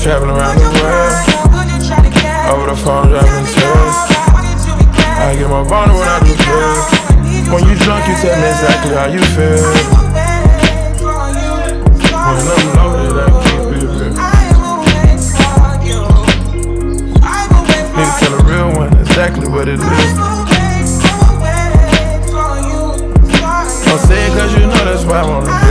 traveling around the world. Over the phone driving tests. I get more vulnerable when I do drugs. When you drunk, you tell me exactly how you feel. When I'm loaded, I keep it real. Need to tell a real one exactly what it is. Don't say it cause you know that's why I wanna